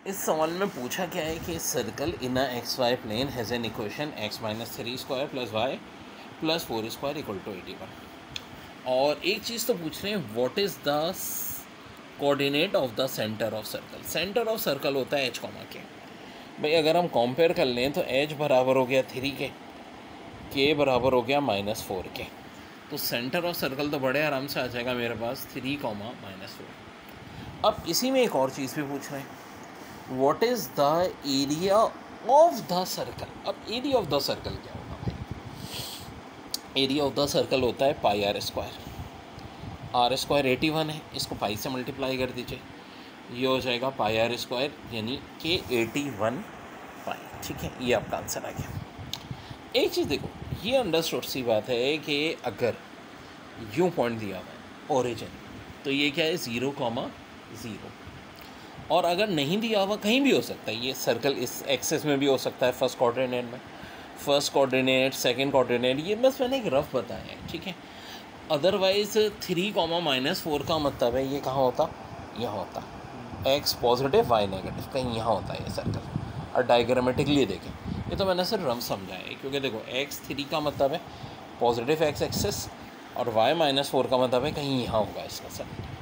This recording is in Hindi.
इस सवाल में पूछा क्या है कि circle in x y plane has an equation x minus 3 square plus y plus 4 square equal to 81। और एक चीज़ तो पूछ रहे हैं, what is the coordinate of the centre of circle. Centre of circle होता है h कॉमा के। भाई अगर हम कंपेयर कर लें तो h बराबर हो गया 3 के, k बराबर हो गया -4 के, तो सेंटर ऑफ सर्कल तो बड़े आराम से आ जाएगा मेरे पास 3, -4। अब इसी में एक और चीज़ भी पूछ रहे हैं, what is the area of the circle. अब एरिया ऑफ द सर्कल क्या होगा भाई? एरिया ऑफ द सर्कल होता है pi r square. R square 81 है, इसको पाई से मल्टीप्लाई कर दीजिए, ये हो जाएगा पाई आर स्क्वायर यानी कि 81 पाई। ठीक है, ये आपका आंसर आ गया। एक चीज़ देखो, ये अंडरस्टूड सी बात है कि अगर यूँ पॉइंट दिया हुआ है ओरिजिन, तो ये क्या है 0,0। और अगर नहीं दिया हुआ, कहीं भी हो सकता है, ये सर्कल इस एक्सेस में भी हो सकता है, फर्स्ट कोऑर्डिनेट में, फर्स्ट कोऑर्डिनेट, सेकंड कोऑर्डिनेट, ये बस मैंने एक रफ बताया है। ठीक है, अदरवाइज़ 3, -4 का मतलब है ये कहाँ होता, यहाँ होता, एक्स पॉजिटिव वाई नेगेटिव, कहीं यहाँ होता है ये सर्कल। और डायग्रामेटिकली देखें, ये तो मैंने सिर्फ रफ समझाया है, क्योंकि देखो x3 का मतलब है पॉजिटिव एक्स एक्सेस और y -4 का मतलब है कहीं यहाँ होगा इसका सर्कल।